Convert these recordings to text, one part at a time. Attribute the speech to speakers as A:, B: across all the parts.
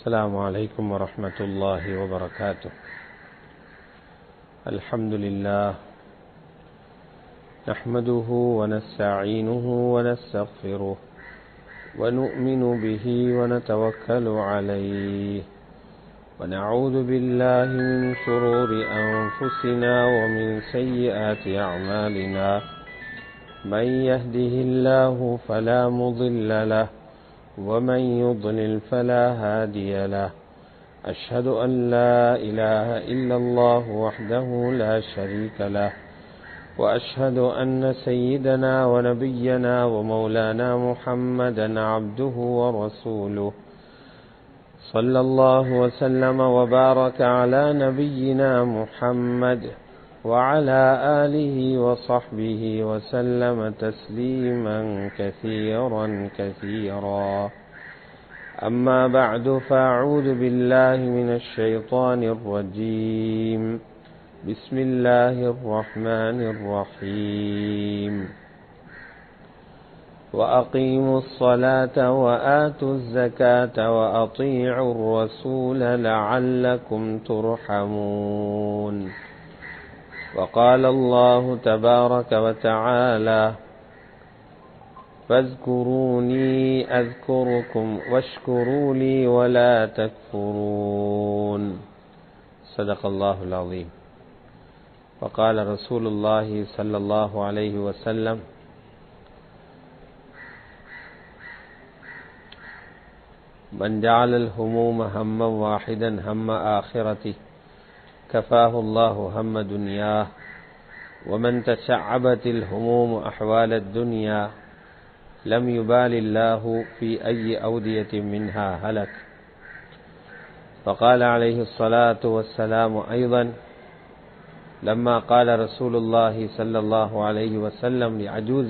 A: السلام عليكم ورحمة الله وبركاته. الحمد لله نحمده ونستعينه ونستغفره ونؤمن به ونتوكل عليه ونعوذ بالله من شرور أنفسنا ومن سيئات أعمالنا. من يهده الله فلا مضل له ومن يضلل فلا هادي له. أشهد أن لا إله إلا الله وحده لا شريك له وأشهد أن سيدنا ونبينا ومولانا محمدا عبده ورسوله صلى الله وسلم وبارك على نبينا محمد وعلى آله وصحبه وسلم تسليما كثيرا كثيرا. أما بعد فأعوذ بالله من الشيطان الرجيم. بسم الله الرحمن الرحيم. وأقيموا الصلاة وآتوا الزكاة وأطيعوا الرسول لعلكم ترحمون. وقال الله تبارك وتعالى: فاذكروني أذكركم واشكروا لي ولا تكفرون. صدق الله العظيم. وقال رسول الله صلى الله عليه وسلم: من جعل الهموم هما واحدا هم آخرته كفاه الله هم دنياه ومن تشعبت الهموم أحوال الدنيا لم يبال الله في أي أودية منها هلك. فقال عليه الصلاة والسلام أيضا لما قال رسول الله صلى الله عليه وسلم لعجوز: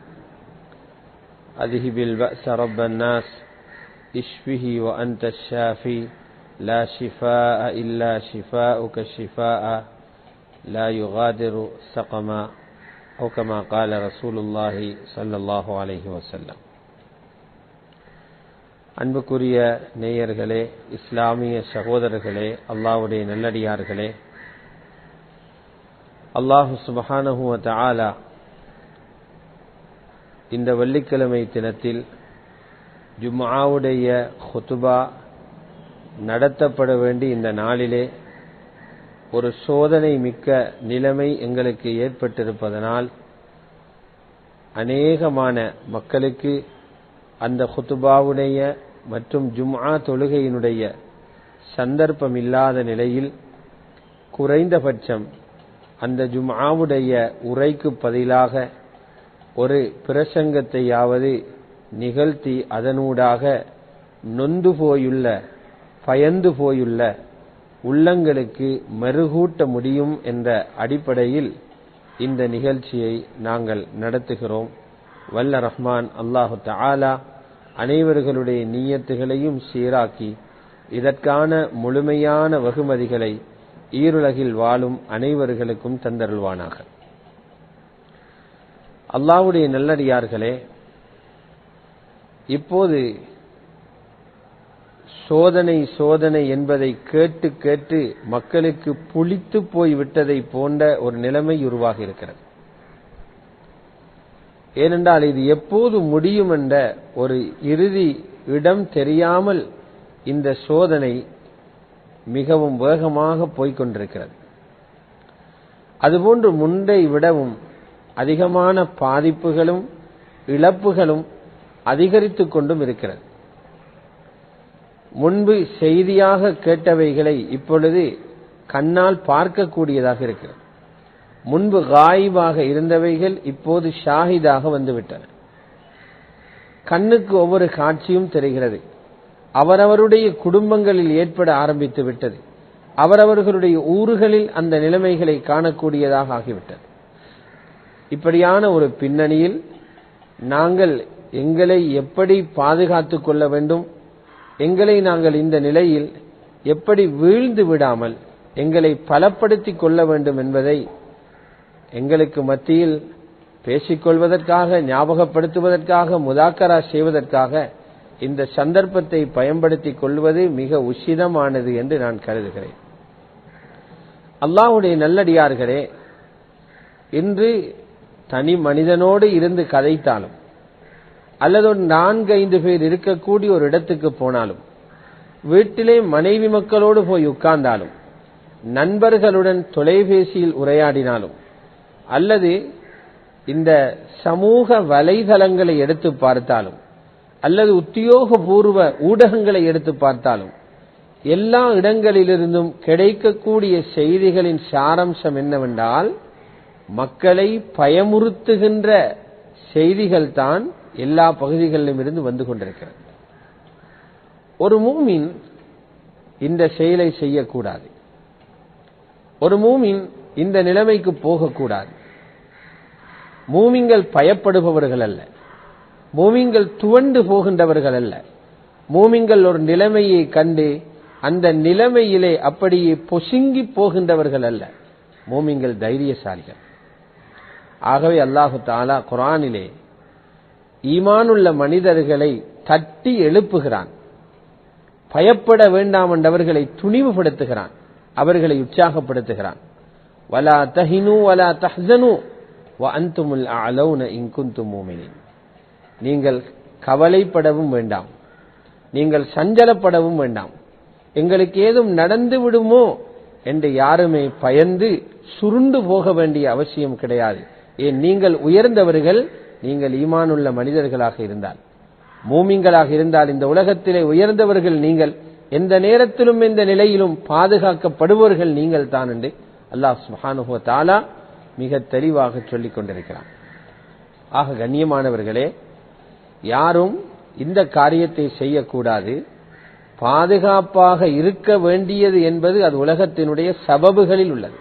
A: أذهب البأس رب الناس اشفه وأنت الشافي لا شفاء إلا شفاؤك شفاء لا يغادر سقما أو كما قال رسول الله صلى الله عليه وسلم. அன்புக்குரிய நேயர்களே, இஸ்லாமிய சகோதரர்களே, அல்லாஹ்வுடைய நல்லடியார்களே, அல்லாஹ் சுப்ஹானஹு வ தஆலா இந்த வெள்ளிக்கிழமை தினத்தில் ஜும்ஆவுடைய குத்பா நடத்தப்பட வேண்டிய இந்த நாளிலே ஒரு சோதனை மிக்க நிலைமை எங்களுக்கு ஏற்பட்டிருப்பதனால் அநேகமான மக்களுக்கு அந்த குத்பாவுடைய மற்றும் ஜும்ஆ தொழுகையினுடைய சந்தர்ப்பம் இல்லாத நிலையில் குறைந்தபட்சம் அந்த ஜும்ஆவுடைய உரைக்கு பதிலாக ஒரு பிரசங்கத்தையாவது நிகழ்த்தி அதனூடாக நொந்து போயுள்ள பயந்து போயுள்ள உள்ளங்களுக்கு மெருகூட்ட முடியும் என்ற அடிப்படையில் இந்த நிகழ்ச்சியை நாங்கள் நடத்துகிறோம். வல்ல ரஹ்மான் அல்லாஹு தஆலா அனைவர்களுடைய நியத்துகளையும் சீராக்கி இதற்கான முழுமையான வெகுமதிகளை ஈருலகில் வாழும் அனைவர்களுக்கும் தந்தருள்வானாக. அல்லாஹ்வுடைய நல்லடியார்களே, இப்போது சோதனை என்பதை கேட்டு கேட்டு மக்களுக்கு புளித்து போய் விட்டதை போன்ற ஒரு நிலைமை உருவாகி இருக்கிறது. ஏனென்றால் இது எப்போது முடியும் என்ற ஒரு இறுதி இடம் தெரியாமல் இந்த சோதனை மிகவும் வேகமாக போய்கொண்டிருக்கிறது. அதுபோன்று முன்பை விடவும் அதிகமான பாதிப்புகளும் இழப்புகளும் அதிகரித்துக் கொண்டும் இருக்கிறது. முன்பு செய்தியாக கேட்டவைகளை இப்பொழுது கண்ணால் பார்க்கக்கூடியதாக இருக்கிறது. முன்பு காயிபாக இருந்தவைகள் இப்போது ஷாஹிதாக வந்துவிட்டன. கண்ணுக்கு ஒவ்வொரு காட்சியும் தெரிகிறது. அவரவருடைய குடும்பங்களில் ஏற்பட ஆரம்பித்து விட்டது. அவரவர்களுடைய ஊர்களில் அந்த நிலைமைகளை காணக்கூடியதாக ஆகிவிட்டது. இப்படியான ஒரு பின்னணியில் நாங்கள் எங்களை எப்படி பாதுகாத்துக் கொள்ள வேண்டும், எங்களை நாங்கள் இந்த நிலையில் எப்படி வீழ்ந்து விடாமல் எங்களை பலப்படுத்திக் கொள்ள வேண்டும் என்பதை எங்களுக்கு மத்தியில் பேசிக்கொள்வதற்காக, ஞாபகப்படுத்துவதற்காக, முதாக்கரா செய்வதற்காக இந்த சந்தர்ப்பத்தை பயன்படுத்திக் கொள்வது மிக உசிதமானது என்று நான் கருதுகிறேன். அல்லாஹ்வுடைய நல்லடியார்களே, இன்று தனி மனிதனோடு இருந்து கதைத்தாலும் அல்லது 4-5 பேர் இருக்கக்கூடிய ஒரு இடத்துக்கு போனாலும், வீட்டிலே மனைவி மக்களோடு போய் உட்கார்ந்தாலும், நண்பர்களுடன் தொலைபேசியில் உரையாடினாலும், அல்லது இந்த சமூக வலைதளங்களை எடுத்து பார்த்தாலும், அல்லது உத்தியோகபூர்வ ஊடகங்களை எடுத்து பார்த்தாலும், எல்லா இடங்களிலிருந்தும் கிடைக்கக்கூடிய செய்திகளின் சாராம்சம் என்னவென்றால், மக்களை பயமுறுத்துகின்ற செய்திகள் தான் எல்லா பகுதிகளிலும் இருந்து வந்து கொண்டிருக்கிறது. ஒரு மூமின் இந்த செயலை செய்யக்கூடாது. ஒரு மூமின் இந்த நிலைமைக்கு போகக்கூடாது. மூமின்கள் பயப்படுபவர்கள் அல்ல, மூமின்கள் துவண்டு போகின்றவர்கள் அல்ல. மூமின்கள் ஒரு நிலைமையை கண்டு அந்த நிலைமையிலே அப்படியே பொசுங்கி போகின்றவர்கள் அல்ல. மூமின்கள் தைரியசாலிகள். ஆகவே அல்லாஹு தஆலா குர்ஆனிலே ஈமானுள்ள மனிதர்களை தட்டி எழுப்புகிறான். பயப்பட வேண்டாம் என்றவர்களை துணிவுபடுத்துகிறான், அவர்களை உற்சாகப்படுத்துகிறான். வலா தஹினு வலா தஹ்ஸனு வஅன்துமுல் அஅலௌன இன் குன்தும் முஃமினீன். நீங்கள் கவலைப்படவும் வேண்டாம், நீங்கள் சஞ்சலப்படவும் வேண்டாம், எங்களுக்கு ஏதும் நடந்து விடுமோ என்று யாருமே பயந்து சுருண்டு போக வேண்டிய அவசியம் கிடையாது. ஏன், நீங்கள் உயர்ந்தவர்கள், நீங்கள் ஈமானுள்ள மனிதர்களாக இருந்தால், மூமின்களாக இருந்தால், இந்த உலகத்திலே உயர்ந்தவர்கள் நீங்கள், எந்த நேரத்திலும் எந்த நிலையிலும் பாதுகாக்கப்படுபவர்கள் நீங்கள் தான் என்று அல்லாஹ் சுப்ஹானஹு வ தஆலா மிக தெளிவாக சொல்லிக் கொண்டிருக்கிறான். ஆக கண்ணியமானவர்களே, யாரும் இந்த காரியத்தை செய்யக்கூடாது. பாதுகாப்பாக இருக்க வேண்டியது என்பது அது உலகத்தினுடைய சபபுகளில் உள்ளது.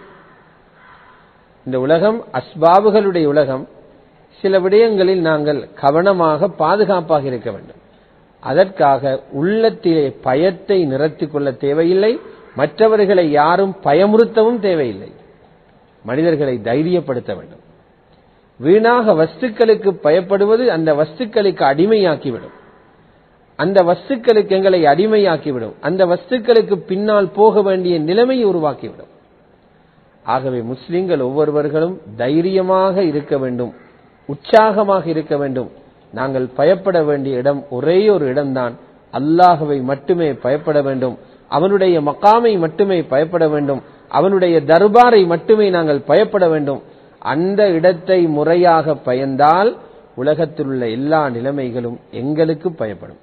A: இந்த உலகம் அஸ்பாபுகளுடைய உலகம். சில விடயங்களில் நாங்கள் கவனமாக பாதுகாப்பாக இருக்க வேண்டும். அதற்காக உள்ளத்திலே பயத்தை நிறுத்திக் கொள்ள தேவையில்லை. மற்றவர்களை யாரும் பயமுறுத்தவும் தேவையில்லை. மனிதர்களை தைரியப்படுத்த வேண்டும். வீணாக வஸ்துக்களுக்கு பயப்படுவது அந்த வஸ்துக்களுக்கு அடிமையாக்கிவிடும். அந்த வஸ்துக்களுக்கு எங்களை அடிமையாக்கிவிடும். அந்த வஸ்துக்களுக்கு பின்னால் போக வேண்டிய நிலைமையை உருவாக்கிவிடும். ஆகவே முஸ்லிம்கள் ஒவ்வொருவர்களும் தைரியமாக இருக்க வேண்டும், உற்சாகமாக இருக்க வேண்டும். நாங்கள் பயப்பட வேண்டிய இடம் ஒரே ஒரு இடம்தான். அல்லாஹ்வை மட்டுமே பயப்பட வேண்டும். அவனுடைய மகாமை மட்டுமே பயப்பட வேண்டும். அவனுடைய தர்பாரை மட்டுமே நாங்கள் பயப்பட வேண்டும். அந்த இடத்தை முறையாக பயந்தால் உலகத்தில் உள்ள எல்லா நிலைமைகளும் எங்களுக்கு பயப்படும்.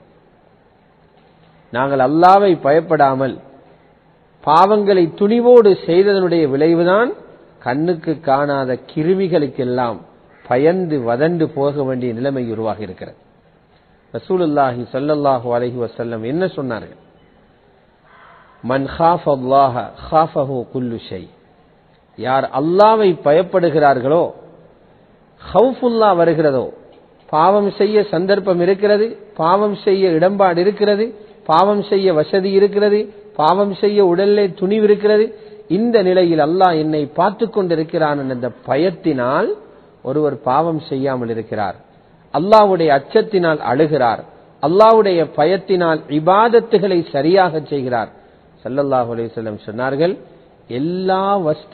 A: நாங்கள் அல்லாஹ்வை பயப்படாமல் பாவங்களை துணிவோடு செய்ததனுடைய விளைவுதான் கண்ணுக்கு காணாத கிருமிகளுக்கெல்லாம் பயந்து வதண்டு போக வேண்டிய நிலைமை உருவாகி இருக்கிறது. ரசூலுல்லாஹி ஸல்லல்லாஹு அலைஹி வஸல்லம் என்ன சொன்னார்கள்? மன் காஃபல்லாஹ காஃபஹு குல்லு ஷை. யார் அல்லாஹ்வை பயப்படுகிறார்களோ, ஹவுஃபுல்லா வருகிறதோ, பாவம் செய்ய சந்தர்ப்பம் இருக்கிறது, பாவம் செய்ய இடம்பாடு இருக்கிறது, பாவம் செய்ய வசதி இருக்கிறது, பாவம் செய்ய உடலிலே துணிவு இருக்கிறது, இந்த நிலையில் அல்லாஹ் என்னை பார்த்து கொண்டிருக்கிறான் என்ற பயத்தினால் ஒருவர் பாவம் செய்யாமல் இருக்கிறார். அல்லாஹ்வுடைய அச்சத்தினால் அழுகிறார். அல்லாஹ்வுடைய பயத்தினால் இபாதத்துகளை சரியாக செய்கிறார். ஸல்லல்லாஹு அலைஹி வஸல்லம் சொன்னார்கள், எல்லா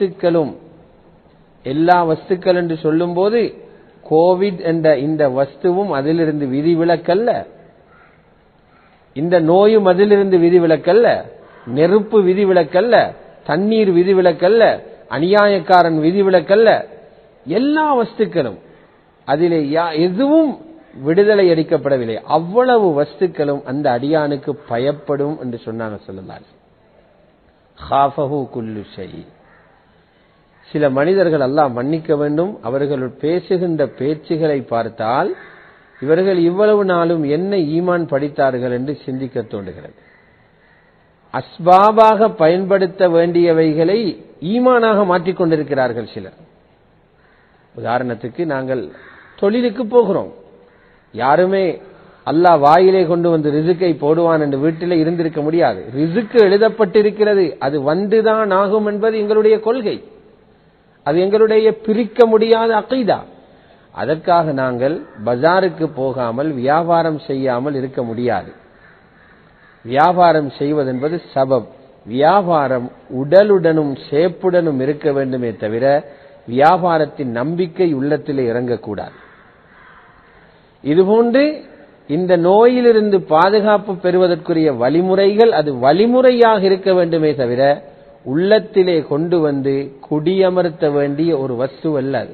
A: வஸ்துக்கள் என்று சொல்லும்போது கோவிட் என்ற இந்த வஸ்துவும் அதிலிருந்து விதிவிலக்கல்ல, இந்த நோயும் அதிலிருந்து விதிவிலக்கல்ல, நெருப்பு விதிவிலக்கல்ல, தண்ணீர் விதிவிலக்கல்ல, அநியாயக்காரன் விதிவிலக்கல்ல. எல்லா வஸ்துக்களும் அதிலே எதுவும் விடுதலை அளிக்கப்படவில்லை. அவ்வளவு வஸ்துக்களும் அந்த அடியானுக்கு பயப்படும் என்று சொன்னாங்க ஸல்லல்லாஹு அலைஹி வஸல்லம். காஃபஹு குல்லு ஷை. சில மனிதர்கள் அல்லாஹ் மன்னிக்க வேண்டும், அவர்கள் பேசுகின்ற பேச்சுகளை பார்த்தால் இவர்கள் இவ்வளவு நாளும் என்ன ஈமான் படித்தார்கள் என்று சிந்திக்க தோன்றுகிறது. அஸ்பாபாக பயன்படுத்த வேண்டியவைகளை ஈமானாக மாற்றிக்கொண்டிருக்கிறார்கள் சிலர். உதாரணத்துக்கு, நாங்கள் தொழிலுக்கு போகிறோம். யாருமே அல்லாஹ் வாயிலே கொண்டு வந்து ரிசுக்கை போடுவான் என்று வீட்டிலே இருந்திருக்க முடியாது. ரிசுக்கு எழுதப்பட்டிருக்கிறது, அது வந்துதான் ஆகும் என்பது எங்களுடைய கொள்கை, அது எங்களுடைய பிரிக்க முடியாத அகீதா. அதற்காக நாங்கள் பஜாருக்கு போகாமல் வியாபாரம் செய்யாமல் இருக்க முடியாது. வியாபாரம் செய்வதென்பது சபப். வியாபாரம் உடலுடனும் சேப்புடனும் இருக்க வேண்டுமே தவிர வியாபாரத்தின் நம்பிக்கை உள்ளத்திலே இறங்கக்கூடாது. இதுபோன்று இந்த நோயிலிருந்து பாதுகாப்பு பெறுவதற்குரிய வழிமுறைகள் அது வழிமுறையாக இருக்க வேண்டுமே தவிர உள்ளத்திலே கொண்டு வந்து குடியமர்த்த வேண்டிய ஒரு வஸ்து அல்ல அது.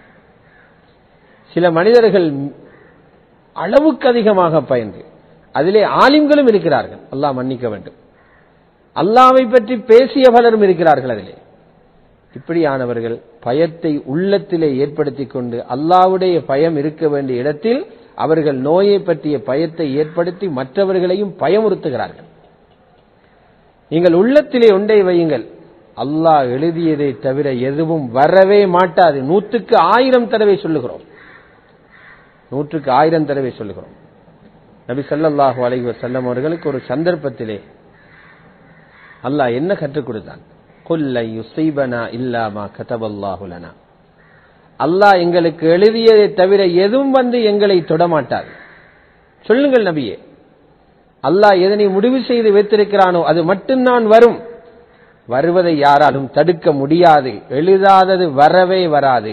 A: சில மனிதர்கள் அளவுக்கு அதிகமாக பயந்து, அதிலே ஆலிம்களும் இருக்கிறார்கள், அல்லாஹ் மன்னிக்க வேண்டும், அல்லாஹ்வை பற்றி பேசிய பலரும் இருக்கிறார்கள். அதிலே இப்படியானவர்கள் பயத்தை உள்ளத்திலே ஏற்படுத்திக் கொண்டு அல்லாஹ்வுடைய பயம் இருக்க வேண்டிய இடத்தில் அவர்கள் நோயை பற்றிய பயத்தை ஏற்படுத்தி மற்றவர்களையும் பயமுறுத்துகிறார்கள். நீங்கள் உள்ளத்திலே ஒன்றை வையுங்கள், அல்லாஹ் எழுதியதை தவிர எதுவும் வரவே மாட்டாது. 100க்கு 1000 தடவை சொல்லுகிறோம், 100க்கு 1000 தடவை சொல்லுகிறோம். நபி ஸல்லல்லாஹு அலைஹி வஸல்லம் அவர்களுக்கு ஒரு சந்தர்ப்பத்திலே அல்லாஹ் என்ன கற்றுக் கொடுத்தான்? குல் லா யுஸீபனா இல்லா மா கதபல்லாஹு லனா. அல்லாஹ் எங்களுக்கு எழுதியதை தவிர எதுவும் வந்து எங்களை தொடமாட்டாது. சொல்லுங்கள் நபியே, அல்லாஹ் எதனை முடிவு செய்து வைத்திருக்கிறானோ அது மட்டும்தான் வரும். வருவதை யாராலும் தடுக்க முடியாது. எழுதாதது வரவே வராது.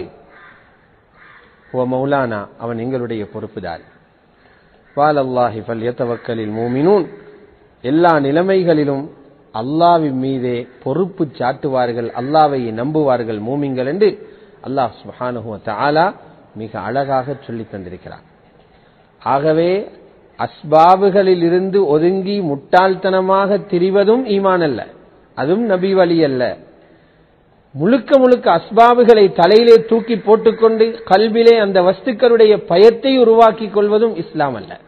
A: ஓ மௌலானா, அவன் எங்களுடைய பொறுப்புதாரி. வஅலல்லாஹி ஃபல்யதவக்கலில் மூமினூன். எல்லா நிலைமைகளிலும் அல்லாஹ்வின் மீதே பொறுப்பு சாட்டுவார்கள், அல்லாஹ்வை நம்புவார்கள் மூமின்கள் என்று அல்லாஹ் சுப்ஹானஹு வ தஆலா மிக அழகாக சொல்லி தந்திருக்கிறார். ஆகவே அஸ்பாபுகளில் இருந்து ஒதுங்கி முட்டாள்தனமாக திரிவதும் ஈமான் அல்ல, அதுவும் நபி வழி அல்ல. முழுக்க முழுக்க அஸ்பாபுகளை தலையிலே தூக்கி போட்டுக்கொண்டு கல்விலே அந்த வஸ்துக்களுடைய பயத்தை உருவாக்கிக் கொள்வதும் இஸ்லாம் அல்ல.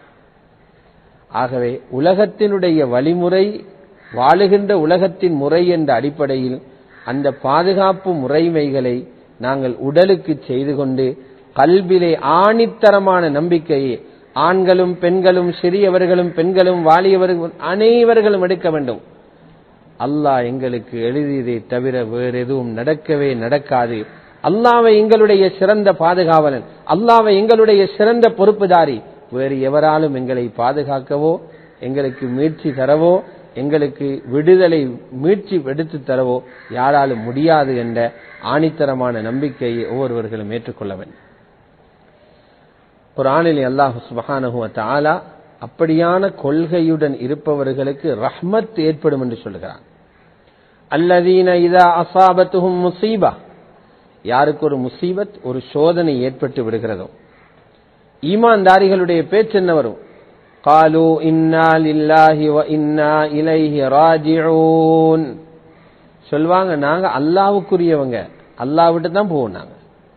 A: ஆகவே உலகத்தினுடைய வழிமுறை, வாழுகின்ற உலகத்தின் முறை என்ற அடிப்படையில் அந்த பாதுகாப்பு முறைமைகளை நாங்கள் உடலுக்கு செய்து கொண்டு கல்விலே ஆணித்தரமான நம்பிக்கையை ஆண்களும் பெண்களும் சிறியவர்களும் பெண்களும் வாலியவர்களும் அனைவர்களும் எடுக்க வேண்டும். அல்லாஹ் எங்களுக்கு எழுதியதை தவிர வேறு எதுவும் நடக்கவே நடக்காது. அல்லாஹ்வை எங்களுடைய சிறந்த பாதுகாவலன், அல்லாஹ்வை எங்களுடைய சிறந்த பொறுப்புதாரி, வேறு எவராலும் எங்களை பாதுகாக்கவோ எங்களுக்கு மீட்சி தரவோ எங்களுக்கு விடுதலை மீட்சி எடுத்து தரவோ யாராலும் முடியாது என்ற ஆணித்தரமான நம்பிக்கையை ஒவ்வொருவர்களும் ஏற்றுக்கொள்ள வேண்டும். குர்ஆனில் அல்லாஹ் சுப்ஹானஹு வ தஆலா அப்படியான கொள்கையுடன் இருப்பவர்களுக்கு ரஹ்மத் ஏற்படும் என்று சொல்கிறான். அல்லதீன இதா அஸாபத்துஹும் முஸீபா, யாருக்கு ஒரு முசீபத், ஒரு சோதனை ஏற்பட்டு விடுகிறதோ, ஈமான்தாரிகளுடைய பேச்சு என்ன வரும்? காலு இன்னா லில்லாஹி வ இன்னா இலைஹி ராஜிஊன். சொல்வாங்க, நாங்க அல்லாஹ்வுக்குரியவங்க, அல்லாஹ் விட்டு தான் போவோம். நாங்க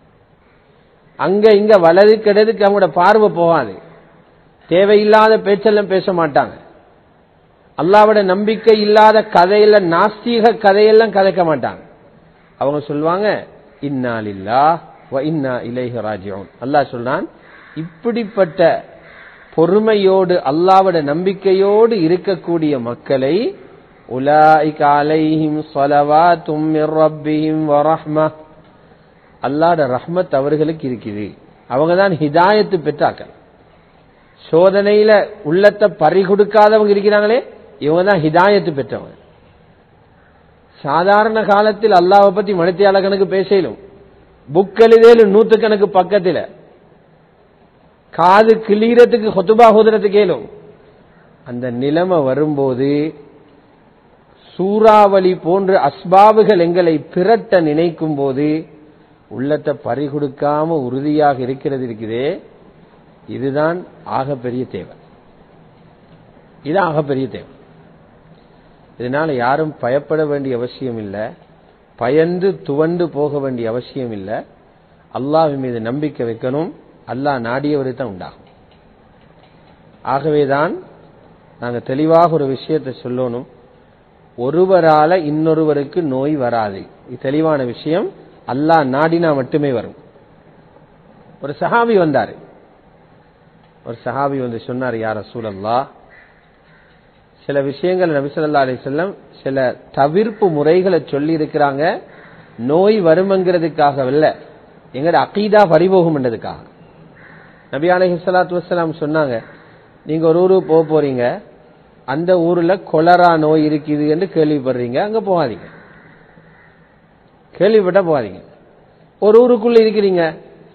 A: அங்க இங்க வலது கிடதுக்கு அவங்களோட பார்வை போகாது. தேவையில்லாத பேச்செல்லாம் பேச மாட்டாங்க. அல்லாஹ்வோட நம்பிக்கை இல்லாத கதையெல்லாம், நாஸ்தீக கதையெல்லாம் கதைக்க மாட்டாங்க. அவங்க சொல்வாங்க, இன்னா லில்லாஹ் வ இன்னா இலைஹி ராஜிஊன். அல்லாஹ் சொல்றான், இப்படிப்பட்ட பொறுமையோடு அல்லாஹ்வோட நம்பிக்கையோடு இருக்கக்கூடிய மக்களை உலாயிக அலைஹிம் ஸலவாத்தும் மிர் ரப்பிஹிம் வ ரஹ்மஹ், அல்லாஹ்வோட ரஹ்மத் அவர்களுக்கு இருக்குது. அவங்க தான் ஹிதாயத்து பெற்றாக்கள். சோதனையில உள்ளத்தை பறி கொடுக்காதவங்க இருக்கிறாங்களே, இவங்க தான் ஹிதாயத்து பெற்றவங்க. சாதாரண காலத்தில் அல்லாஹ்வை பத்தி மணித்தியால கணக்கு பேசலும், புக் எழுதலும் 100 கணக்கு பக்கத்தில், காது கிளீரத்துக்கு ஹுதுபா ஹுதுரத்துக்கு கேளும். அந்த நிலைமை வரும்போது சூறாவளி போன்று அஸ்பாபுகள் எங்களை பிரட்ட நினைக்கும் போது உள்ளத்தை பறி கொடுக்காம உறுதியாக இருக்கிறது இருக்குதே, இதுதான் ஆகப்பெரிய தேவை. இது ஆகப்பெரிய தேவை. இதனால யாரும் பயப்பட வேண்டிய அவசியம் இல்லை, பயந்து துவண்டு போக வேண்டிய அவசியம் இல்லை. அல்லாஹ் மீது நம்பிக்கை வைக்கணும். அல்லாஹ் நாடியவரை தான் உண்டாகும். ஆகவேதான் நாங்கள் தெளிவாக ஒரு விஷயத்தை சொல்லணும், ஒருவரால இன்னொருவருக்கு நோய் வராது. இது தெளிவான விஷயம். அல்லாஹ் நாடினா மட்டுமே வரும். ஒரு சஹாபி வந்தாரு. ஒரு சஹாபி வந்து சொன்னார், யா ரசூலல்லாஹ், சில விஷயங்கள் நபி ஸல்லல்லாஹு அலைஹி வஸல்லம் சில தவிர்ப்பு முறைகளை சொல்லி இருக்கிறாங்க, நோய் வருமங்கிறதுக்காக இல்ல, எங்கட அகீதா பறிபோகும் என்றதுக்காக. நபி அலைஹிஸ்ஸலாத்து வஸ்ஸலாம் சொன்னாங்க, நீங்க ஒரு ஊருக்கு போக போறீங்க, அந்த ஊர்ல கொலரா நோய் இருக்குது என்று கேள்விப்படுறீங்க, அங்க போகாதீங்க. கேள்விப்பட்டா போகாதீங்க. ஒரு ஊருக்குள்ள இருக்கிறீங்க,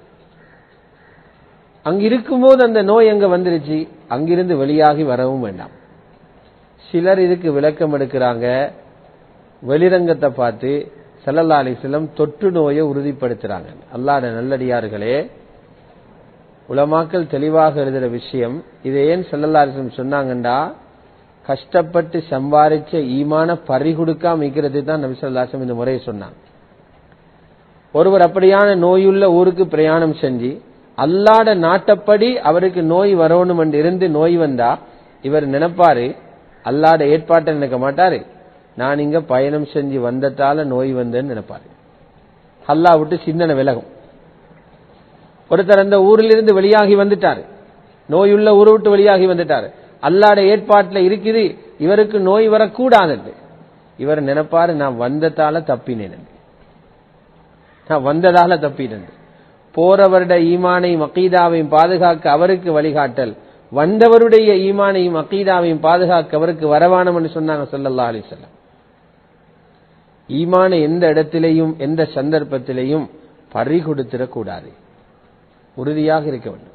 A: அங்க இருக்கும்போது அந்த நோய் எங்க வந்துருச்சு, அங்கிருந்து வெளியாகி வரவும் வேண்டாம். சிலர் இதுக்கு விளக்கம் எடுக்கிறாங்க. வெளிரங்கத்தை பார்த்து ஸல்லல்லாஹு அலைஹி வஸல்லம் தொற்று நோயை உறுதிப்படுத்துறாங்க. அல்லாஹ்வுடைய நல்லடியார்களே, உலமாக்கள் தெளிவாக எழுதுற விஷயம், இதை ஏன் ஸல்லல்லாஹு அலைஹி வஸல்லம் சொன்னாங்கண்டா, கஷ்டப்பட்டு சம்பாதிச்ச ஈமான பறி கொடுக்காம இருக்கிறது தான் நபி ஸல்லல்லாஹு அலைஹி வஸல்லம் இந்த முறையை சொன்னாங்க. ஒருவர் அப்படியான நோயுள்ள ஊருக்கு பிரயாணம் செஞ்சு அல்லாஹ்வுடைய நாட்டப்படி அவருக்கு நோய் வரணும் என்று இருந்து நோய் வந்தா இவர் நினைப்பாரு, அல்லாஹ்வுடைய ஏற்பாட்டை நினைக்க மாட்டாரு, நான் இங்க பயணம் செஞ்சு வந்ததால நோய் வந்தேன்னு நினைப்பாரு. அல்லாஹ் விட்டு சிந்தனை விலகும். ஒருத்தர் அந்த ஊரிலிருந்து வெளியாகி வந்துட்டாரு, நோயுள்ள ஊரை விட்டு வெளியாகி வந்துட்டாரு, அல்லாஹ்வுடைய ஏற்பாட்டில் இருக்குது இவருக்கு நோய் வரக்கூடாது. இவர் நினைப்பாரு, நான் வந்ததால தப்பினேன், நான் வந்ததால தப்பினேன். போறவருடைய ஈமானையும் அகீதாவையும் பாதுகாக்க அவருக்கு வழிகாட்டல், வந்தவருடைய ஈமானையும் அகீதாவையும் பாதுகாக்க அவருக்கு வரவானம் என்று சொன்னாங்க ஸல்லல்லாஹு அலைஹி வஸல்லம். ஈமானை எந்த இடத்திலேயும் எந்த சந்தர்ப்பத்திலேயும் பறி கொடுத்திடக்கூடாது, உறுதியாக இருக்க வேண்டும்.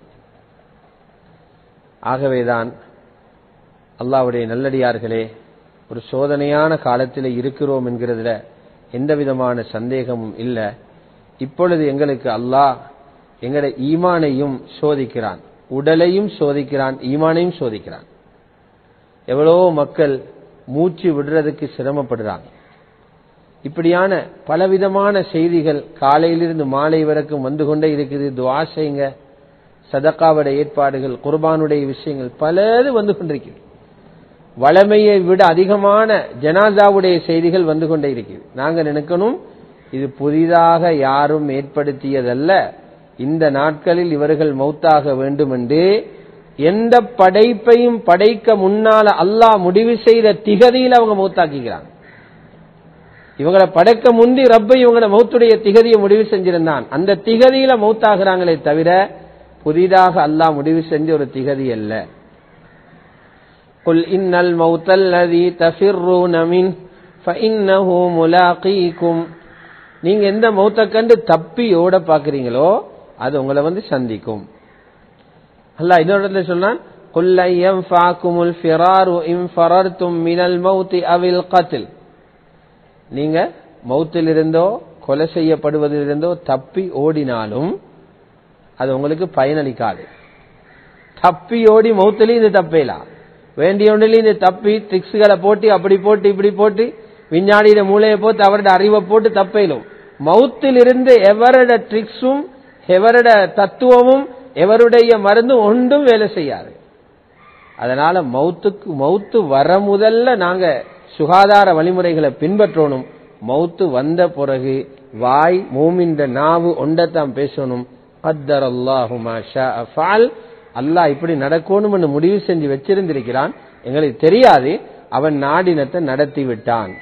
A: ஆகவேதான் அல்லாஹ்வுடைய நல்லடியார்களே, ஒரு சோதனையான காலத்தில் இருக்கிறோம் என்கிறதுல எந்த விதமான சந்தேகமும் இல்லை. இப்பொழுது எங்களுக்கு அல்லாஹ் எங்களுடைய ஈமானையும் சோதிக்கிறான், உடலையும் சோதிக்கிறான், ஈமானையும் சோதிக்கிறான். எவ்வளவோ மக்கள் மூச்சு விடுறதுக்கு சிரமப்படுறாங்க. இப்படியான பலவிதமான செய்திகள் காலையிலிருந்து மாலை வரைக்கும் வந்து கொண்டே இருக்குது. துஆ செய்யுங்க, சதகாவுடைய ஏற்பாடுகள், குர்பானுடைய விஷயங்கள் பலது வந்து கொண்டிருக்கிறது. வளமையை விட அதிகமான ஜனாசாவுடைய செய்திகள் வந்து கொண்டே இருக்கிறது. நாங்க நினைக்கணும், இது புதிதாக யாரும் ஏற்படுத்தியதல்ல, இந்த நாட்களில் இவர்கள் மௌத்தாக வேண்டும் என்று எந்த படைப்பையும் படைக்க முன்னால அல்லாஹ் முடிவு செய்த திகதியில் அவங்க மௌத்தாக்கிறாங்க. இவங்களை படைக்க முந்தி ரப்பை இவங்கள மௌத்துடைய திகதியை முடிவு செஞ்சிருந்தான். அந்த திகதியில மௌத்தாகிறாங்களே தவிர புதிதாக அல்லாஹ் முடிவு செஞ்ச ஒரு திகதி அல்ல. குல் இன்னல் மௌத்தல்லதி தஃபிர்ரூன மின் ஃபஇன்னஹு முலாகீகும். நீங்க எந்த மௌத்தை கண்டு தப்பி ஓட பாக்குறீங்களோ அது உங்களை வந்து சந்திக்கும். அல்லாஹ் இன்னொரு இடத்துல சொல்றான், குல் யன்ஃபஅகுமுல் ஃபிராரு இன் ஃபரர்தும் மினல் மௌத்தி அவில் கத்ல். நீங்க மௌத்திலிருந்தோ கொலை செய்யப்படுவதிலிருந்தோ தப்பி ஓடினாலும் அது உங்களுக்கு பயனளிக்காது. தப்பி ஓடி மௌத்திலையும் இது தப்பேலாம், வேண்டிய ஒன்றிலையும் இது தப்பி ட்ரிக்ஸ்களை போட்டு அப்படி போட்டு இப்படி போட்டு விஞ்ஞானியோட மூளையை போட்டு அவருடைய அறிவை போட்டு தப்பையிலும் மௌத்திலிருந்து எவருடைய ட்ரிக்ஸும் எவருடைய தத்துவமும் எவருடைய மருந்தும் ஒன்றும் வேலை செய்யாது. அதனால மௌத்து வர முதல்ல நாங்க சுகாதார வழிமுறைகளை பின்பற்றணும். மௌத்து வந்த பிறகு வாய் மூமின் நாவு ஒன்றத்தான் பேசணும். கத்தரல்லாஹு மா ஷாஅ ஃபஅல். அல்லாஹ் இப்படி நடக்கணும்னு முடிவு செஞ்சு வச்சிருந்திருக்கிறான், எங்களுக்கு தெரியாது, அவன் நாடினத்தை நடத்தி விட்டான்.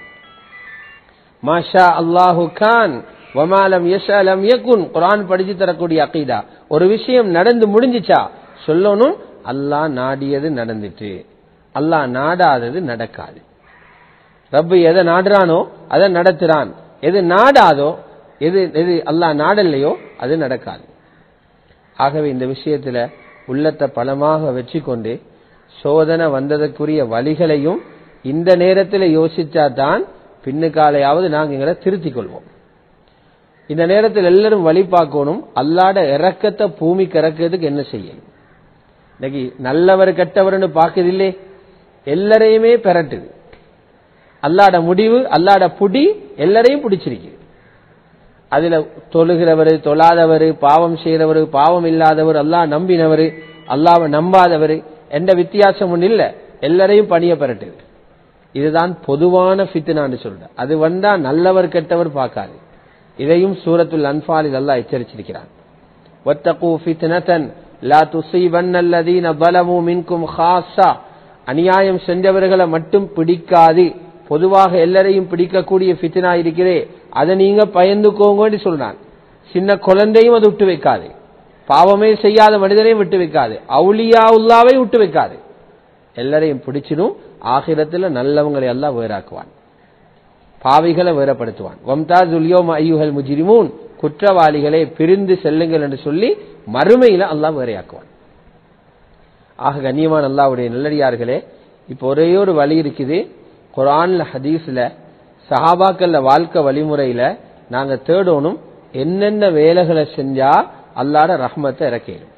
A: மாஷா அல்லாஹு கான் வமா லம் யஷா லம் யகுன். குர்ஆன் படிச்சு தரக்கூடிய அகீதா. ஒரு விஷயம் நடந்து முடிஞ்சிச்சா சொல்லணும், அல்லாஹ் நாடியது நடந்துட்டு, அல்லாஹ் நாடாதது நடக்காது. ரப்பு எதை நாடுறானோ அதை நடத்துறான், எது நாடாதோ எது அல்லாஹ் நாடல்லையோ அது நடக்காது. ஆகவே இந்த விஷயத்துல உள்ளத்தை பலமாக வச்சுக்கொண்டு சோதனை வந்ததற்குரிய வழிகளையும் இந்த நேரத்தில் யோசிச்சா தான் பின்னுக்காலையாவது நாங்கள் எங்களை திருத்திக் கொள்வோம். இந்த நேரத்தில் எல்லாரும் வழி பார்க்கணும், அல்லாட இறக்கத்தை பூமிக்கு இறக்கிறதுக்கு என்ன செய்யணும். இன்னைக்கு நல்லவர் கெட்டவர்னு பார்க்கதில்லை, எல்லாரையுமே பெறட்டுது. அல்லாட முடிவு, அல்லாட புடி எல்லாரையும் பிடிச்சிருக்கு. அதுல தொழுகிறவர் தொழாதவர், பாவம் செய்யறவர் பாவம் இல்லாதவர், அல்லாஹ் நம்பினவர் அல்லாஹ்வை நம்பாதவர் எந்த வித்தியாசம் ஒன்றும் இல்ல, எல்லாரையும் பணிய பெறட்டுது. இதுதான் பொதுவான ஃபித்னான்னு சொல்ற. அது வந்தா நல்லவர் கெட்டவர் பார்க்காது. இதையும் சூரத்துல் அன்ஃபாலில் அல்லாஹ் எச்சரிச்சிருக்கிறான். வத்தகு ஃபித்னதன் லா துஸீபன்னல்லதீன ஸலமு மின்கும் ஹாஸா. அநியாயம் செஞ்சவர்களை மட்டும் பிடிக்காது, பொதுவாக எல்லாரையும் பிடிக்கக்கூடிய ஃபித்னா இருக்கிறே, அதை நீங்க பயந்துக்கோங்கன்னு சொல்றான். சின்ன குழந்தையும் அது விட்டு வைக்காது, பாவமே செய்யாத மனிதரையும் விட்டு வைக்காது, அவுலியாவுல்லாவை விட்டு வைக்காது. எல்லாரையும் பிடிச்சிடும். ஆகிரத்துல நல்லவங்களை எல்லாம் வேறாக்குவான், பாவிகளை வேறப்படுத்துவான். வம்தாசுல் யௌம அய்யுஹல் முஜ்ரிமூன், குற்றவாளிகளை பிரிந்து செல்லுங்கள் என்று சொல்லி மறுமையில அல்லாஹ் வேறையாக்குவான். ஆக கண்ணியமான அல்லாஹ்வுடைய நல்லடியார்களே, இப்ப ஒரே ஒரு வழி இருக்குது. குர்ஆன்ல ஹதீஸ்ல சஹாபாக்கள்ல வாழ்க்கை வழிமுறையில நாங்க தேடணும் என்னென்ன வேலைகளை செஞ்சா அல்லாஹ்வோட ரஹ்மத்தை இறக்கிடும்.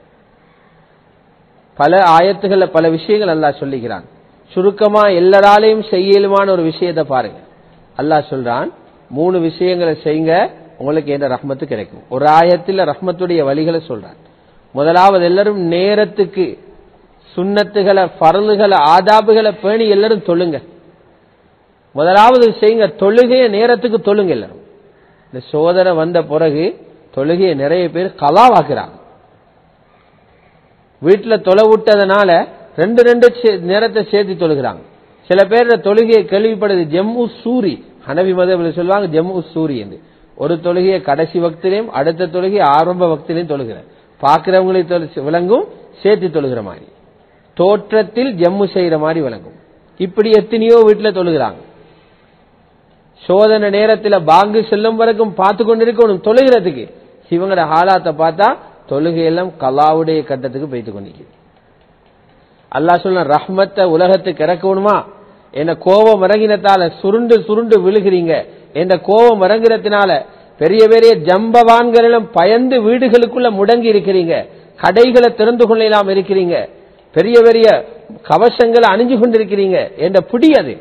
A: பல ஆயத்துகள்ல பல விஷயங்கள் அல்லாஹ் சொல்லுகிறான். சுருக்கமா எல்லாராலையும் செய்யலுமான ஒரு விஷயத்தை பாருங்க. அல்லாஹ் சொல்றான் 3 விஷயங்களை செய்யுங்க உங்களுக்கு என்ற ரஹ்மத்து கிடைக்கும். ஒரு ஆயத்தில் ரஹ்மத்துடைய வழிகளை சொல்றான். முதலாவது, எல்லாரும் நேரத்துக்கு சுன்னத்துகளை ஃபர்லுகளை ஆதாபுகளை பேணி எல்லாரும் தொழுங்க. முதலாவது செய்யுங்க, தொழுகைய நேரத்துக்கு தொழுங்க. எல்லாரும் இந்த சோதனை வந்த பிறகு தொழுகையை நிறைய பேர் கலாவாக்குறாங்க. வீட்டுல தொலை விட்டதுனால 2 நேரத்தை சேர்த்து தொழுகிறாங்க. சில பேர் தொழுகையை கேள்விப்படுது ஜம்மு சூரி, ஹனவி மதபில் சொல்லுவாங்க ஜம்மு சூரி என்று. ஒரு தொழுகையை கடைசி வக்திலையும் அடுத்த தொழுகையை ஆரம்ப வக்திலையும் தொழுகிறேன். பார்க்கிறவங்களை விளங்கும் சேர்த்து தொழுகிற மாதிரி, தோற்றத்தில் ஜம்மு செய்யற மாதிரி விளங்கும். இப்படி எத்தனையோ வீட்டுல தொழுகிறாங்க. சோதனை நேரத்தில் பாங்கு செல்லும் வரைக்கும் பார்த்து கொண்டிருக்கணும் தொழுகிறதுக்கு. இவங்களோட ஹாலாத்தை பார்த்தா தொழுகையெல்லாம் கலாவுடைய கட்டத்துக்கு போய்த்து கொண்டிருக்கு. அல்லாஹ் சொல்ல ரஹ்மத்தை உலகத்துக்கு இறக்கணுமா? என்ன கோபம் இறங்கினத்தால சுருண்டு சுருண்டு விழுகிறீங்க. என்ற கோபம் இறங்குறதுனால பெரிய பெரிய ஜம்பவான்களிலும் பயந்து வீடுகளுக்குள்ள முடங்கி இருக்கிறீங்க, கடைகளை திறந்து கொள்ளலாம் இருக்கிறீங்க, பெரிய பெரிய கவசங்களை அணிஞ்சு கொண்டிருக்கிறீங்க என்ற பிடி அது.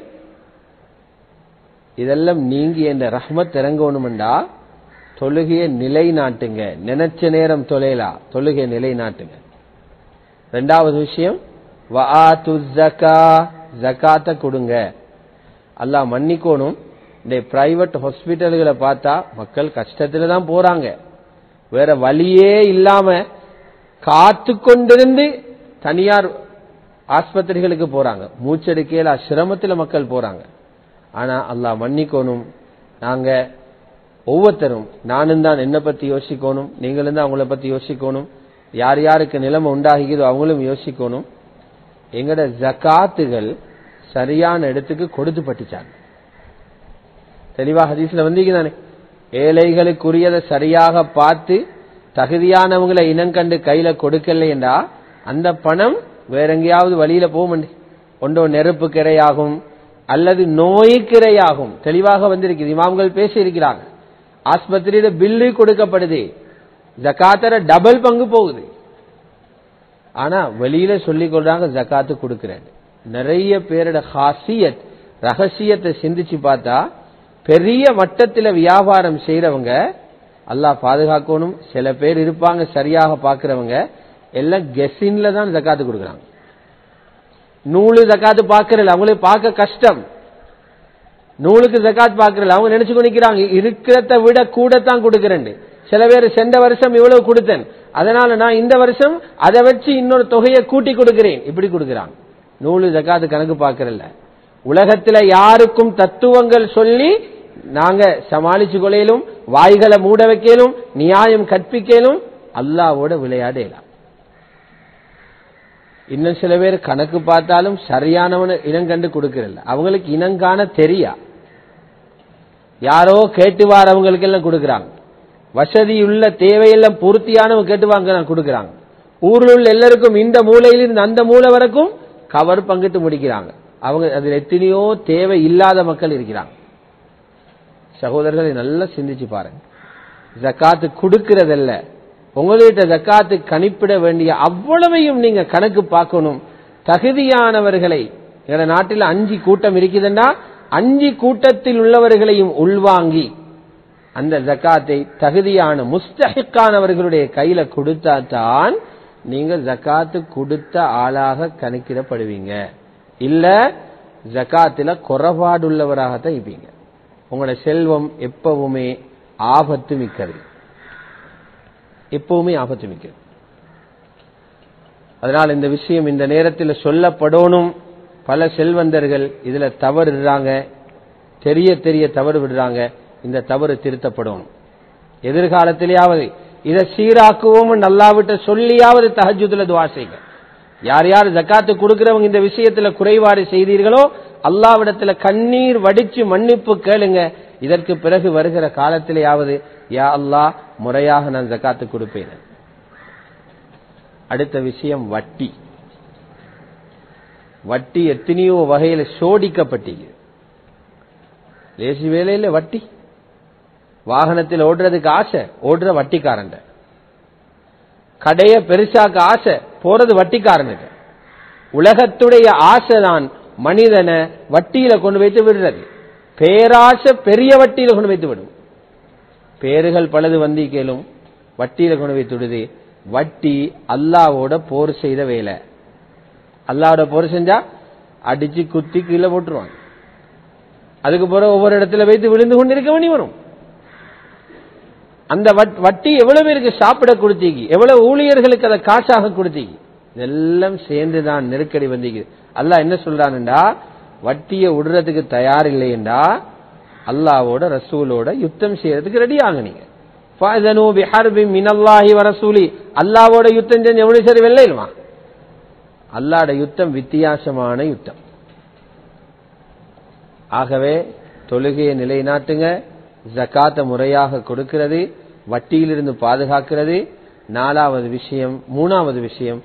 A: இதெல்லாம் நீங்கி என்ற ரஹ்மத் இறங்கணும்டா தொழுகையை நிலைநாட்டுங்க. நினைச்ச நேரம் தொலைலா தொழுகையை நிலைநாட்டுங்க. 2வது விஷயம், வஆத்து ஸக்கா, ஜகாத்தை கொடுங்க. அல்லாஹ் மன்னிக்கணும், இந்த பிரைவேட் ஹாஸ்பிட்டல்களை பார்த்தா மக்கள் கஷ்டத்துல தான் போறாங்க. வேற வழியே இல்லாம காத்து கொண்டிருந்து தனியார் ஆஸ்பத்திரிகளுக்கு போறாங்க. மூச்செடுக்கையில சிரமத்துல மக்கள் போறாங்க. ஆனா அல்லாஹ் மன்னிக்கணும், நாங்க ஒவ்வொருத்தரும், நானும் தான் என்னை பத்தி யோசிக்கணும், நீங்களும் தான் அவங்கள பத்தி யோசிக்கணும், யார் யாருக்கு நிலைமை உண்டாகிதோ அவங்களும் யோசிக்கணும். எங்கட ஜகாத்துகள் சரியான இடத்துக்கு கொடுத்து பட்டுச்சாங்க. தெளிவா ஹதீஸ்ல வந்தீங்கதானே, ஏழைகளுக்குரியதை சரியாக பார்த்து தகுதியானவங்களை இனங்கண்டு கையில கொடுக்கலையென்றா அந்த பணம் வேற எங்கேயாவது வழியில போக ஒன்றோ நெருப்பு கிரையாகும் அல்லது நோய்க்கிரையாகும். தெளிவாக வந்திருக்குது, இமாம்கள் பேசி இருக்கிறாங்க. ஆஸ்பத்திரியில பில்லு கொடுக்கப்படுது, ஜகாத்தர டபுள் பங்கு போகுது. ஆனா வெளியில சொல்லிக் கொள்றாங்க ஜகாத்து கொடுக்கிறேன். நிறைய பேரோட ஹாசியத் ரகசியத்தை சிந்திச்சு பார்த்தா பெரிய மட்டத்தில் வியாபாரம் செய்யறவங்க, அல்லாஹ் பாதுகாக்கணும், சில பேர் இருப்பாங்க சரியாக பாக்குறவங்க, எல்லாம் கெசின்ல தான் ஜகாத்து கொடுக்கறாங்க. நூலு ஜகாத்து பாக்குறல, அவங்களுக்கு பார்க்க கஷ்டம். நூலுக்கு ஜகாத் பாக்குறல, அவங்க நினைச்சு கொண்டிருக்கிறாங்க இருக்கிறத விட கூட தான் கொடுக்கிறேன். சில பேர் சென்ற வருஷம் இவ்வளவு கொடுத்தேன், அதனால நான் இந்த வருஷம் அதை வச்சு இன்னொரு தொகையை கூட்டி கொடுக்கிறேன், இப்படி கொடுக்கிறாங்க. நூலு ஜகாத்து கணக்கு பாக்குறல. உலகத்துல யாருக்கும் தத்துவங்கள் சொல்லி நாங்க சமாளிச்சு கொள்ளையிலும், வாய்களை மூட வைக்கலும், நியாயம் கற்பிக்கலும், அல்லாஹ்வோட விளையாடலாம். இன்னும் சில பேர் கணக்கு பார்த்தாலும் சரியானவன இனங்கண்டு கொடுக்கறல, அவங்களுக்கு இனங்கான தெரியா, யாரோ கேட்டுவார் அவங்களுக்கு எல்லாம் கொடுக்கறாங்க. வசதி உள்ள தேவையெல்லாம் பூர்த்தியானவங்க கேட்டுவாங்க கொடுக்கறாங்க. ஊரில் உள்ள எல்லாருக்கும் இந்த மூலையிலிருந்து அந்த மூலை வரைக்கும் கவர் பங்கிட்டு முடிக்கிறாங்க. அவங்க அதுல எத்தனையோ தேவை இல்லாத மக்கள் இருக்கிறாங்க. சகோதரர்களை நல்லா சிந்திச்சு பாருங்க. ஜகாத்து கொடுக்கிறதல்ல, உங்கள்கிட்ட ஜகாத்து கணிப்பிட வேண்டிய அவ்வளவையும் நீங்க கணக்கு பார்க்கணும். தகுதியானவர்களை, எங்க நாட்டில் 5 கூட்டம் இருக்குதுன்னா 5 கூட்டத்தில் உள்ளவர்களையும் உள்வாங்கி அந்த ஜகாத்தை தகுதியான முஸ்தஹிக்கானவர்களுடைய கையில கொடுத்தாதான் நீங்க ஜகாத்து கொடுத்த ஆளாக கணக்கிடப்படுவீங்க. இல்ல ஜகாத்துல குறைபாடுள்ளவராகத்தான் இருப்பீங்க. உங்களோட செல்வம் எப்பவுமே ஆபத்து மிக்கது, எப்பவுமே ஆபத்து மிக்கது. அதனால் இந்த விஷயம் இந்த நேரத்தில் சொல்லப்படணும். பல செல்வந்தர்கள் இதுல தவறு விடுறாங்க, தெரிய தெரிய தவறு விடுறாங்க. இந்த தவறு திருத்தப்படணும். எதிர்காலத்திலேயாவது இதை சீராக்குவோம் அல்லாஹ்விட்ட சொல்லியாவது தஹஜ்ஜுதுல துஆ செய்யுங்க. யார் யார் ஜகாத்து கொடுக்கிறவங்க இந்த விஷயத்துல குறைபாடு செய்தீர்களோ அல்லாஹ்விடத்துல கண்ணீர் வடிச்சு மன்னிப்பு கேளுங்க. இதற்கு பிறகு வருகிற காலத்திலேயாவது யா அல்லாஹ் முறையாக நான் ஜகாத்து கொடுப்பேன். அடுத்த விஷயம் வட்டி. வட்டி எத்தனையோ வகையில சோடிக்கப்பட்டீங்க. லேசி வேலையில வட்டி. வாகனத்தில் ஓடுறதுக்கு ஆசை, ஓடுற வட்டிக்காரன். கடைய பெருசாக்க ஆசை, போறது வட்டிக்காரனுக்கு. உலகத்துடைய ஆசை தான் மனிதனை வட்டியில கொண்டு வைத்து விடுறது. பேராசை பெரிய வட்டியில கொண்டு வைத்து விடும். பேறுகள் பலது வந்தி கேளும், வட்டியில கொண்டு வைத்து விடுது. வட்டி அல்லாவோட போர் செய்த வேலை. அல்லாவோட போர் செஞ்சா அடிச்சு குத்தி கீழே போட்டுருவாங்க. அதுக்கு பிறகு ஒவ்வொரு இடத்துல வைத்து விழுந்து கொண்டிருக்க வேண்டி வரும். அந்த வட்டி எவ்வளவு பேருக்கு சாப்பிட கொடுத்தீங்க, எவ்வளவு ஊழியர்களுக்கு அதை காசாக கொடுத்தீங்க, இதெல்லாம் சேர்ந்துதான் நெருக்கடி வந்தீங்க. அல்லாஹ் என்ன சொல்றான்டா, வட்டியை விடுறதுக்கு தயார் இல்லையண்டா அல்லாவோட ரசூலோட யுத்தம் செய்யறதுக்கு ரெடி ஆகுனீங்க. அல்லாவோட யுத்தம் செஞ்ச எவ்வளவு சரி வெள்ளையிலுமா? அல்லாட யுத்தம் வித்தியாசமான யுத்தம். ஆகவே தொழுகையை நிலைநாட்டுங்க, ஜகாத்தை முறையாக கொடுக்கிறது, வட்டியிலிருந்து பாதுகாக்கிறது. மூணாவது விஷயம்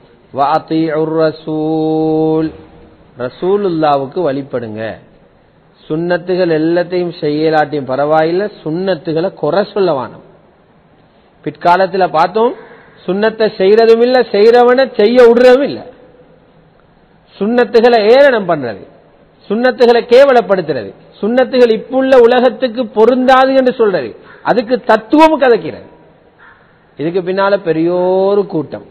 A: ரசூலுல்லாவுக்கு வழிபடுங்க. சுன்னத்துகள் எல்லாத்தையும் செய்யலாட்டியும் பரவாயில்லை, சுன்னத்துகளை குறை சொல்ல வேணும். பிற்காலத்தில் பார்த்தோம், சுன்னத்தை செய்யறதும் இல்லை, செய்யறவனை செய்ய விடுறதும் இல்லை. சுன்னத்துகளை ஏளனம் பண்றது, சுன்னத்துகளை கேவலப்படுத்துறது, சுன்னத்துகள் இப்புள்ள உலகத்துக்கு பொருந்தாது என்று சொல்றது, அதுக்கு தத்துவம் கதைக்கிறது. இதுக்கு பின்னால பெரியோரு கூட்டம்.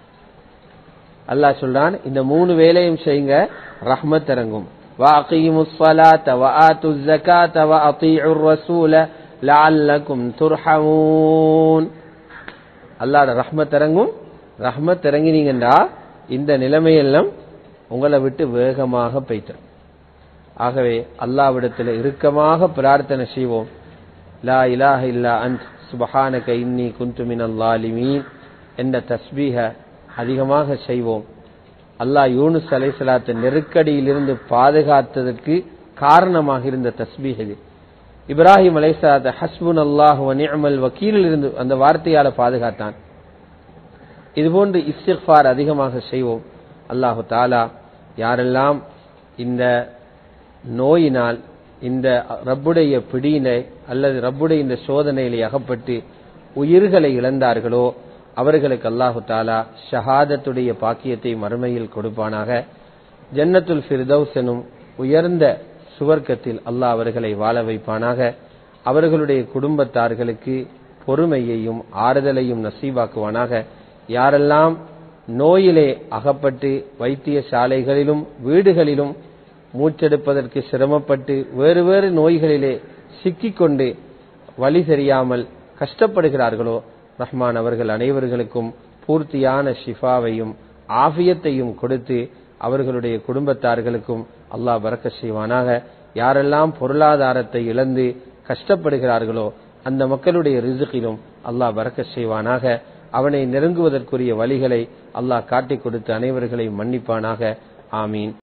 A: அல்லாஹ் சொல்றான், இந்த 3 வேலையும் செய்யுங்க, ரஹ்மத் இறங்கும். வஅகீமுஸ் ஸலாத வஆத்துஸ் ஸகாத வஅதீஉர் ரசூல லஅல்லகும் துர்ஹமூன். அல்லாஹ்ட ரஹ்மத் இறங்கும். ரஹ்மத் இறங்கினீங்கடா இந்த நிலைமையெல்லாம் உங்களை விட்டு வேகமாக போய்த்தரும். ஆகவே அல்லாஹ்விடத்தில் இறுக்கமாக பிரார்த்தனை செய்வோம். லா இலாஹ இல்லா அன்த் சுப்ஹானக இன்னி குன்து மினல் ஸாலிமீன் என்ற தஸ்பீஹ அதிகமாக செய்வோம். அல்லாஹ் யூனுஸ் அலைஹிஸ்ஸலாத்தை நெருக்கடியிலிருந்து பாதுகாத்ததற்கு காரணமாக இருந்த தஸ்பீஹ் இது. இப்ராஹிம் அலைஹிஸ்ஸலாத்தை ஹஸ்புனல்லாஹு வ நிஅமல் வக்கீலில் இருந்து அந்த வார்த்தையால பாதுகாத்தான். இதுபோன்று இஸ்திக்ஃபார் அதிகமாக செய்வோம். அல்லாஹு தஆலா யாரெல்லாம் இந்த நோயினால், இந்த ரப்புடைய பிடியினை அல்லது ரப்புடைய இந்த சோதனையிலே அகப்பட்டு உயிர்களை இழந்தார்களோ அவர்களுக்கு அல்லாஹு தஆலா ஷஹாதத்துடைய பாக்கியத்தை மறுமையில் கொடுப்பானாக. ஜன்னத்துல் ஃபிர்தௌஸ் எனும் உயர்ந்த சுவர்க்கத்தில் அல்லாஹ் அவர்களை வாழ வைப்பானாக. அவர்களுடைய குடும்பத்தார்களுக்கு பொறுமையையும் ஆறுதலையும் நசீபாக்குவானாக. யாரெல்லாம் நோயிலே அகப்பட்டு வைத்தியசாலைகளிலும் வீடுகளிலும் மூச்செடுப்பதற்கு சிரமப்பட்டு வேறு வேறு நோய்களிலே சிக்கிக்கொண்டு வழி தெரியாமல் கஷ்டப்படுகிறார்களோ ரஹ்மான் அவர்கள் அனைவர்களுக்கும் பூர்த்தியான ஷிஃபாவையும் ஆஃபியத்தையும் கொடுத்து அவர்களுடைய குடும்பத்தார்களுக்கும் அல்லாஹ் பரக்கத் செய்வானாக. யாரெல்லாம் பொருளாதாரத்தை இழந்து கஷ்டப்படுகிறார்களோ அந்த மக்களுடைய ரிஸ்கிலும் அல்லாஹ் பரக்கத் செய்வானாக. அவனை நெருங்குவதற்குரிய வழிகளை அல்லாஹ் காட்டிக் கொடுத்து அனைவர்களை மன்னிப்பானாக. ஆமீன்.